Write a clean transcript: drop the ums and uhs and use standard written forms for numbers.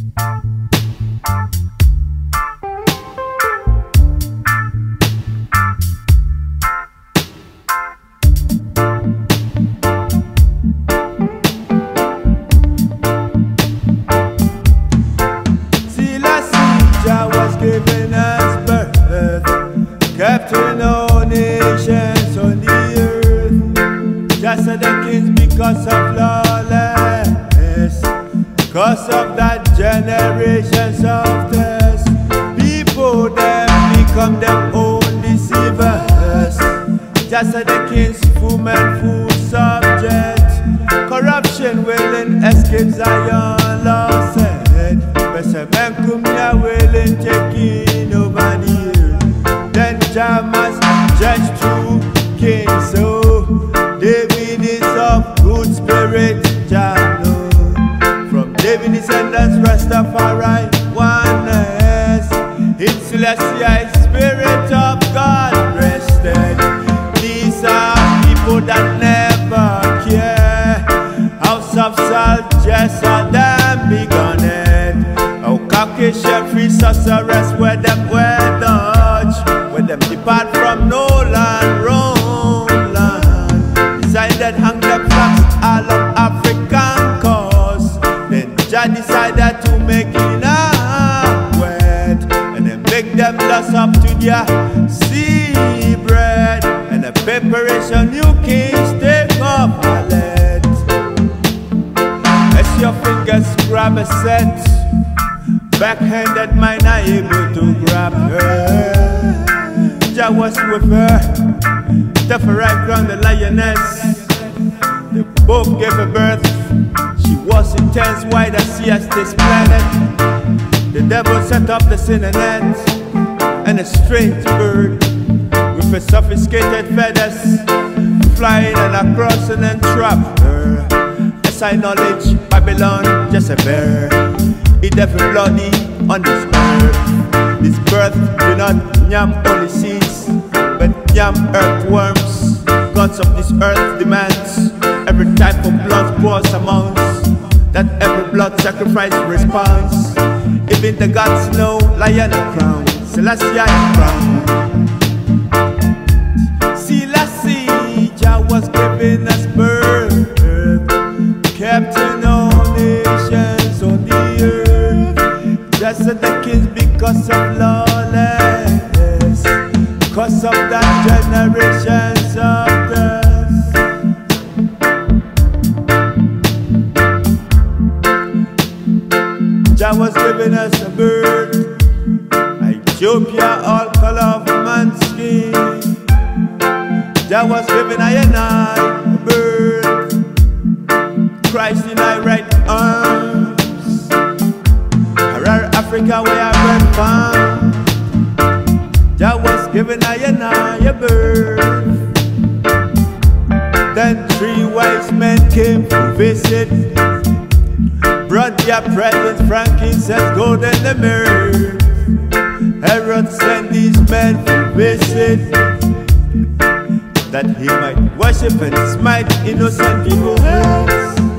Giving us birth, captain all nations on the earth. Just as the kings because of lawlessness, cause of that generations of test. People them become their own deceivers. Just as the kings full and full subject. Corruption willing escape Zion lost it. Best men come here willing taking over the earth. Then Jah must judge true kings. So David is of good spirit, Jah know. From David descendants Rastafari oneness. In Celestia spirit of God rested. These are people that never care. House of salt just all them begun it. Caucasian free sorcerers where them were Dutch, where them depart from no land, wrong land. Decided hang them flags all of African cause. Then Jah decided to make it wet, and then make them lost up to their sea bread. And the preparation new kings take up a lead. As your fingers grab a set, backhanded mine are able to grab her. Jah was with her, tough right round the lioness. They both gave her birth. She was intense, wide as sea as this planet. The devil set up the sinner net, and a strange bird with her sophisticated feathers flying and across and then trap her. As I knowledge Babylon, just a bear. Eat every bloody on this earth. This birth do not yam only seeds, but yam earthworms. Gods of this earth demands every type of blood pours amounts, that every blood sacrifice responds. Even the gods know lion a crown, Celestia crown. Selassie, Jah was giving us birth, captain all nations on the earth. Just as the kings because of lawlessness, cause of that generations of dust. Jah was giving us a bird, Ethiopia all color of man's skin. Jah was giving I and I a bird, Christ in my right arms. Harar Africa where I went found. Jah was giving I and I a bird. Then 3 wise men came to visit, brought their presents, frankincense, gold and the myrrh. Herod sent these men to visit, that he might worship and smite innocent people's heads.